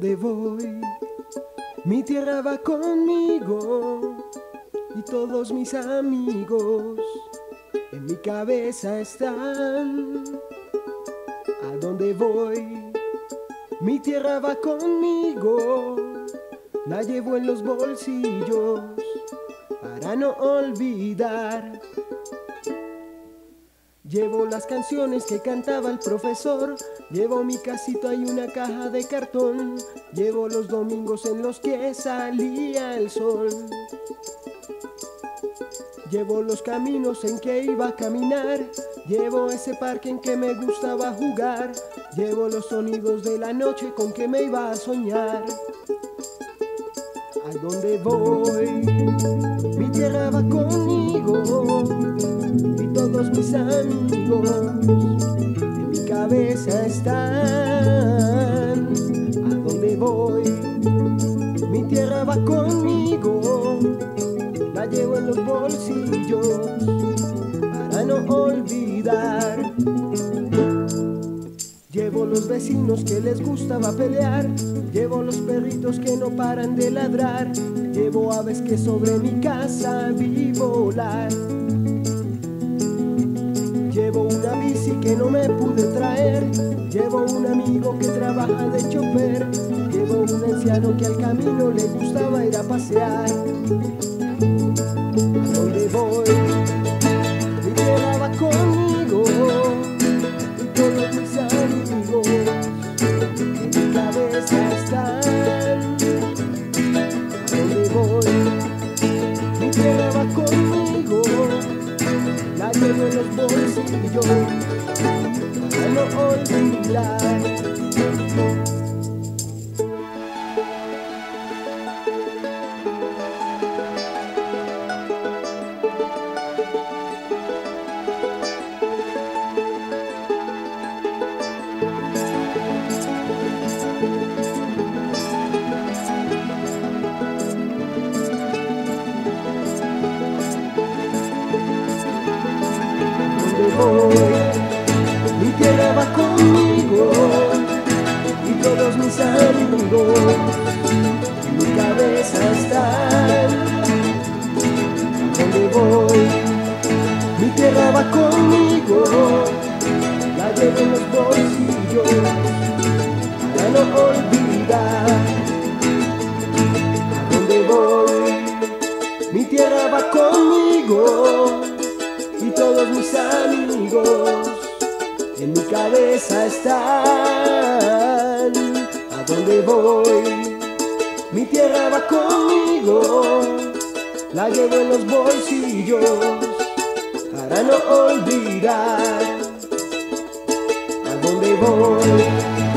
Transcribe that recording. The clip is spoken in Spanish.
donde voy, mi tierra va conmigo y todos mis amigos en mi cabeza están. A donde voy, mi tierra va conmigo, la llevo en los bolsillos para no olvidar. Llevo las canciones que cantaba el profesor, llevo mi casita y una caja de cartón, llevo los domingos en los que salía el sol. Llevo los caminos en que iba a caminar, llevo ese parque en que me gustaba jugar, llevo los sonidos de la noche con que me iba a soñar. A donde voy, mi tierra va conmigo y todos mis amigos en mi cabeza están. A donde voy, mi tierra va conmigo, la llevo en los bolsillos para no olvidar. Llevo los vecinos que les gustaba pelear, llevo los perritos que no paran de ladrar, llevo aves que sobre mi casa vi volar. Llevo una bici que no me pude traer, llevo un amigo que trabaja de chofer, llevo un anciano que al camino le gustaba ir a pasear. A donde voy, mi tierra va conmigo y todos mis amigos en mi cabeza están. A donde voy, mi tierra va conmigo, la llevo en los bolsillos para no olvidar. Voy, mi tierra va conmigo y todos mis amigos en mi cabeza están. Donde voy, mi tierra va conmigo, la llevo en los bolsillos para no olvidar. A donde voy, mi tierra va conmigo y todos mis amigos en mi cabeza están. A donde voy, mi tierra va conmigo, la llevo en los bolsillos para no olvidar. A donde voy,